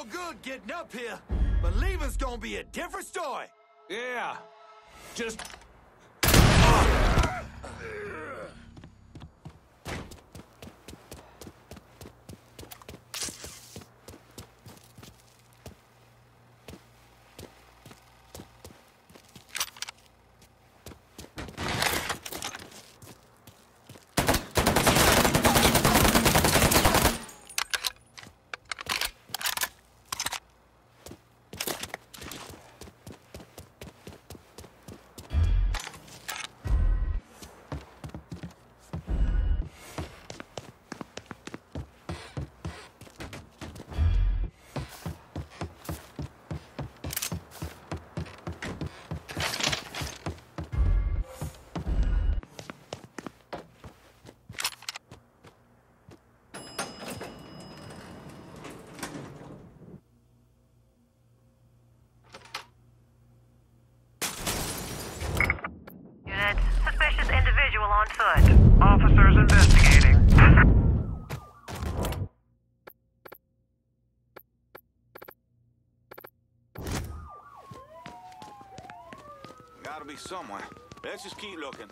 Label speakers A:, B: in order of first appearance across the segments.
A: real good getting up here, but leaving's gonna be a different story.
B: Yeah. Just...
C: Suspicious individual on foot. Officers investigating.
A: Gotta be somewhere. Let's just keep looking.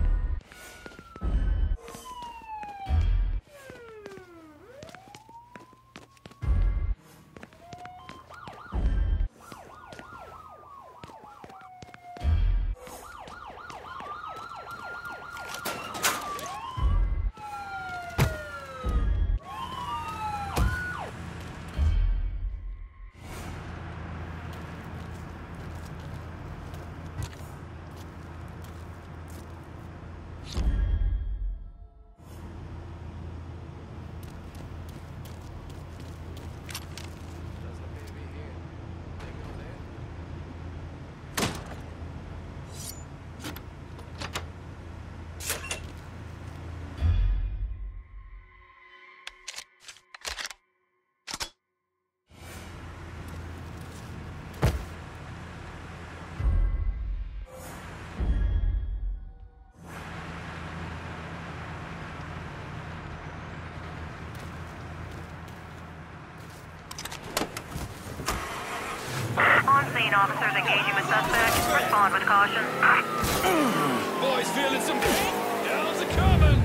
C: Officers engaging with suspect. Respond with caution.
B: Boys feeling some pain? How's it coming?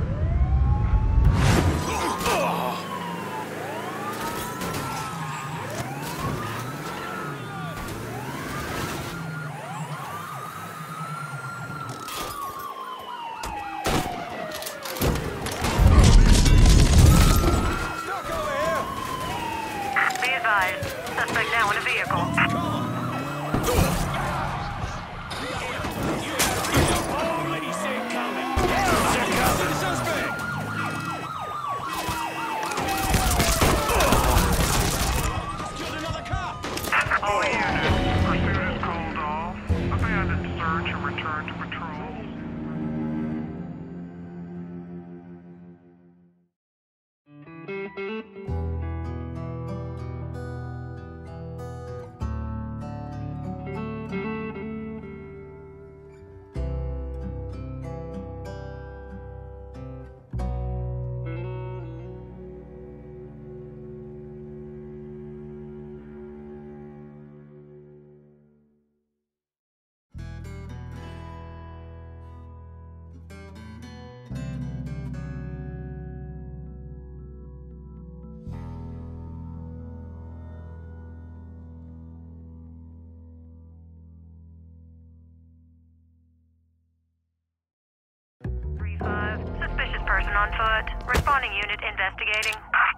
A: Stuck over here!
C: Be advised. Suspect now in a vehicle. Suspicious person on foot. Responding unit investigating.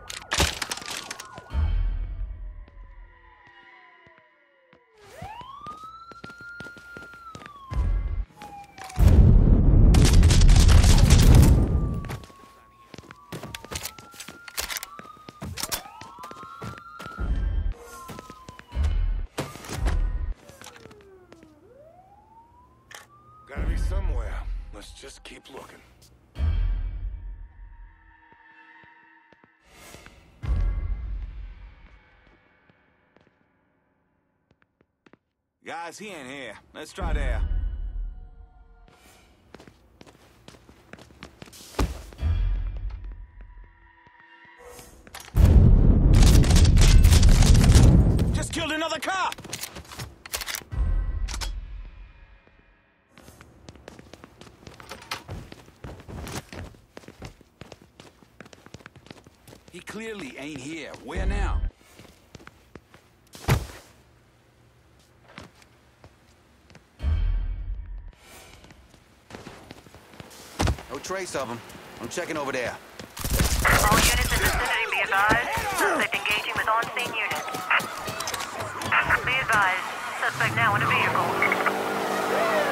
A: Gotta be somewhere. Let's just keep looking. Guys, he ain't here. Let's try there. He clearly ain't here. Where now? No trace of him. I'm checking over there.
C: All units in the vicinity be advised. Suspect engaging with on-scene units. Be advised. Suspect now in a vehicle.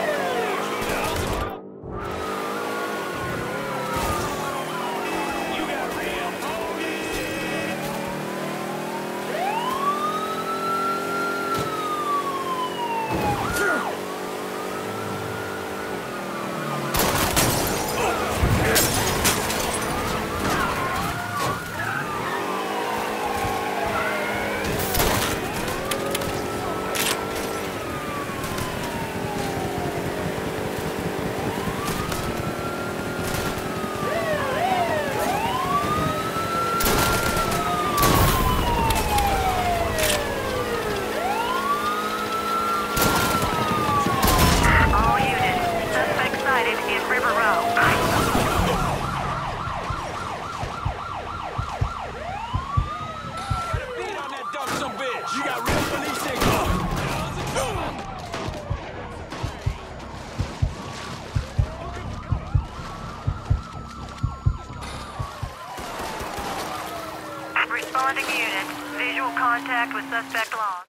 C: Responding unit. Visual contact with suspect lost.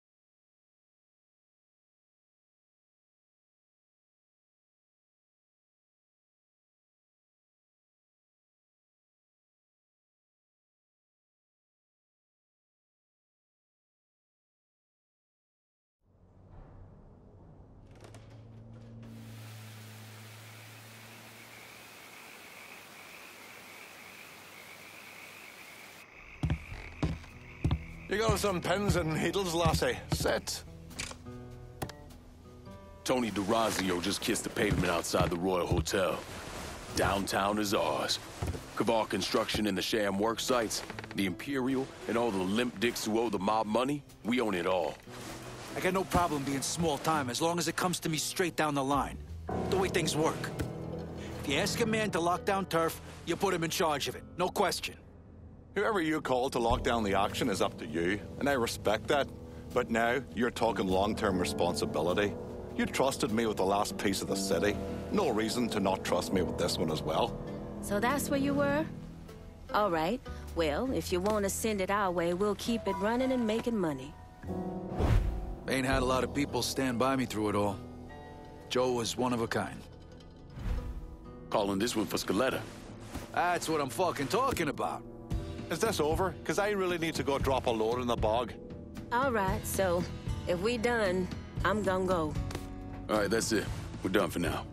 D: You got some pins and needles, lassie. Sit.
B: Tony DeRazio just kissed the pavement outside the Royal Hotel. Downtown is ours. Kavar Construction and the sham work sites, the Imperial, and all the limp dicks who owe the mob money, we own it all.
E: I got no problem being small time as long as it comes to me straight down the line. The way things work. If you ask a man to lock down turf, you put him in charge of it. No question.
D: Whoever you call to lock down the action is up to you, and I respect that. But now, you're talking long-term responsibility. You trusted me with the last piece of the city. No reason to not trust me with this one as well.
F: So that's where you were? All right. Well, if you want to send it our way, we'll keep it running and making money.
E: Ain't had a lot of people stand by me through it all. Joe was one of a kind.
B: Calling this one for Scaletta.
E: That's what I'm fucking talking about.
D: Is this over? Because I really need to go drop a load in the bog.
F: All right, so if we done, I'm gonna go.
B: All right, that's it. We're done for now.